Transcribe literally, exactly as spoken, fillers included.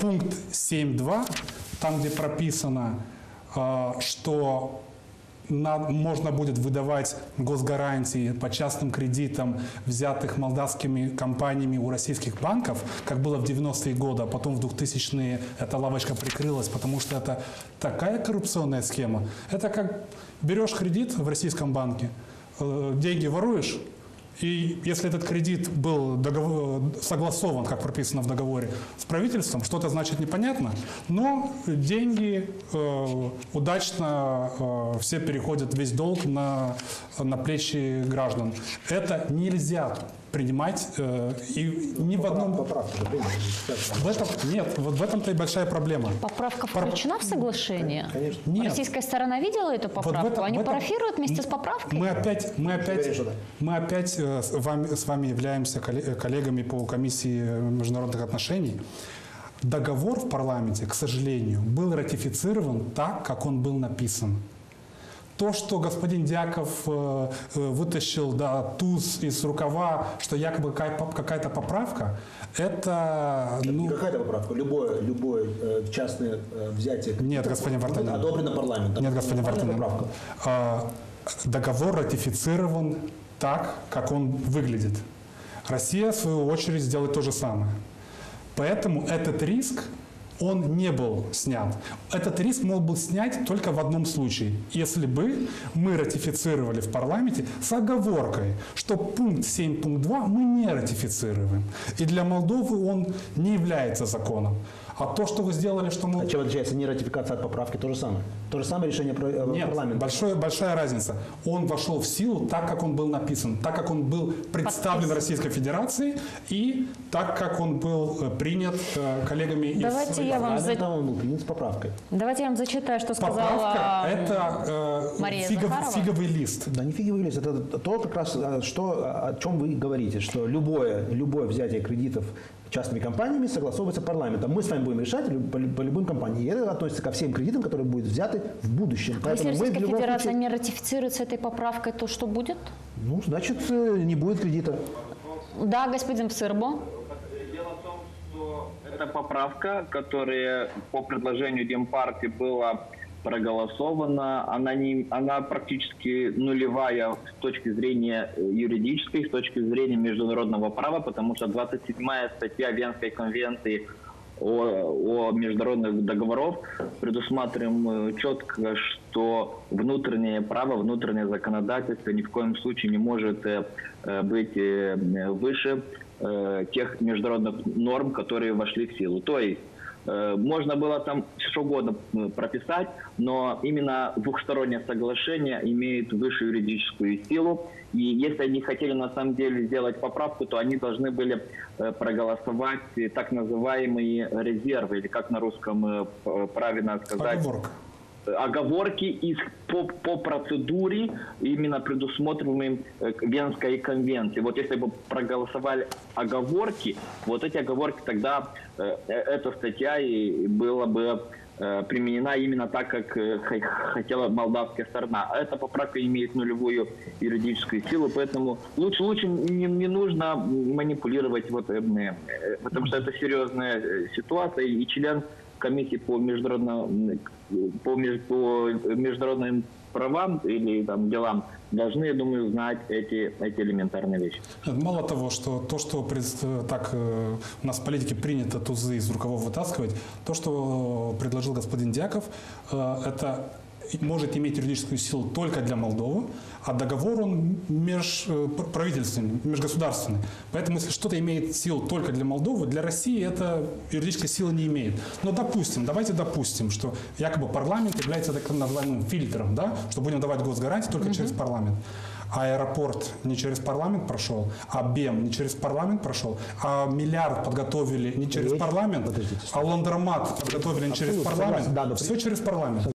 пункт семь точка два, там, где прописано, что можно будет выдавать госгарантии по частным кредитам, взятых молдавскими компаниями у российских банков, как было в девяностые годы, а потом в двухтысячные эта лавочка прикрылась, потому что это такая коррупционная схема. Это как берешь кредит в российском банке, деньги воруешь, и если этот кредит был договор, согласован, как прописано в договоре, с правительством, что-то значит непонятно, но деньги э, удачно э, все переходят, весь долг на, на плечи граждан. Это нельзя принимать э, и ни в одном... Поправка, в этом, нет, вот в этом-то и большая проблема. Поправка включена в соглашение? Конечно. Нет. Российская сторона видела эту поправку? Вот в этом, Они в этом, парафируют вместе с поправкой? Мы опять, мы опять, Говоришь, да. мы опять э, с, вами, с вами являемся коллегами по комиссии международных отношений. Договор в парламенте, к сожалению, был ратифицирован так, как он был написан. То, что господин Дьяков э, вытащил да, туз из рукава, что якобы какая-то поправка, это... Это ну, не какая-то поправка, любое, любое э, частное э, взятие. Нет, господин Вартанян. Одобрено парламентом. Нет, господин Вартанян. Поправка. А, договор ратифицирован так, как он выглядит. Россия, в свою очередь, сделает то же самое. Поэтому этот риск, он не был снят. Этот риск мог был снять только в одном случае. Если бы мы ратифицировали в парламенте с оговоркой, что пункт семь пункт два мы не ратифицируем. И для Молдовы он не является законом. А то, что вы сделали, что мы... А чем отличается не ратификация от поправки? То же самое. То же самое решение про- Нет, парламента. большое, большая разница. Он вошел в силу так, как он был написан, так, как он был представлен Подписан. Российской Федерацией и так, как он был э, принят э, коллегами из... Давайте я вам за- Парламентом он был принят с поправкой. Давайте я вам зачитаю, что сказала Поправка – это э, Мария фигов- Захарова. фиговый лист. Да не фиговый лист. Это то, как раз, а, что, о чем вы говорите, что любое, любое взятие кредитов частными компаниями согласовывается парламентом. Мы с вами будем решать по, по любым компаниям. И это относится ко всем кредитам, которые будут взяты в будущем. А если мы в Российская любом Федерация случае- не ратифицирует с этой поправкой, то что будет? Ну, значит, э, не будет кредита. Да, господин Псырбо. Дело в том, что эта поправка, которая по предложению Демпартии была проголосована, она, не, она практически нулевая с точки зрения юридической, с точки зрения международного права, потому что двадцать седьмая статья Венской конвенции о, о международных договорах предусматриваем четко, что внутреннее право, внутреннее законодательство ни в коем случае не может быть выше тех международных норм, которые вошли в силу. То есть можно было там что угодно прописать, но именно двухстороннее соглашение имеет высшую юридическую силу. И если они хотели на самом деле сделать поправку, то они должны были проголосовать так называемые резервы, или как на русском правильно сказать... Оговорка. Оговорки из, по, по процедуре, именно предусмотренным Венской конвенцией. Вот если бы проголосовали оговорки, вот эти оговорки, тогда э, эта статья и была бы э, применена именно так, как э, хотела молдавская сторона. А эта поправка имеет нулевую юридическую силу, поэтому лучше, лучше не, не нужно манипулировать, вот, э, э, потому что это серьезная ситуация, и член комиссии по международным, по, по международным правам или там, делам должны, я думаю, знать эти, эти элементарные вещи. Мало того, что то, что так э, у нас в политике принято тузы из рукавов вытаскивать, то, что предложил господин Дьяков, э, это может иметь юридическую силу только для Молдовы, а договор он межправительственный, межгосударственный. Поэтому, если что-то имеет силу только для Молдовы, для России это юридической силы не имеет. Но допустим, давайте допустим, что якобы парламент является так называемым фильтром, да, что будем давать госгарантии только mm-hmm. через парламент. А аэропорт не через парламент прошел, а БЕМ не через парламент прошел, а миллиард подготовили не через Речь? парламент, Подождите, а ландромат подготовили не через Абсолютно парламент. согласен. Да, но Все через парламент.